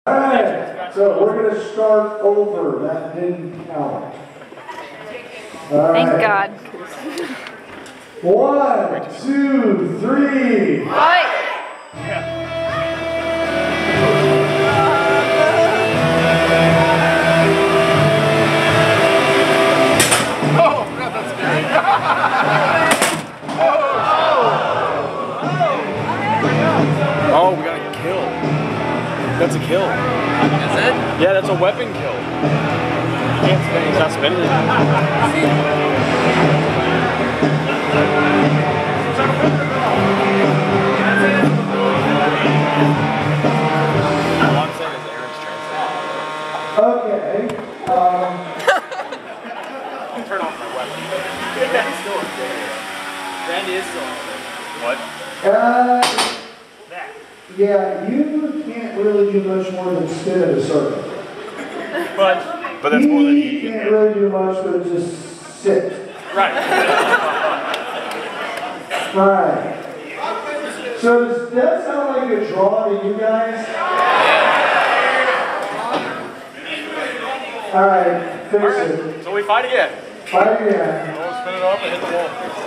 Alright, so we're going to start over. That didn't count. All Thank right. God. 1, 2, 3. Fight! Oh, we got a kill. That's a kill. Is it? Yeah, that's a weapon kill. You can't spin. He's not spinning it. All I'm saying is Aaron's translating. Okay. Turn off my weapon. He's still in there. Randy is still in there. What? Yeah, you can't really do much more than spin in a circle. But that's more than he can't really do much but just sit. Right. Alright. So does that sound like a draw to you guys? Alright, fix it. So we fight again. Fight again. We'll spin it up and hit the wall.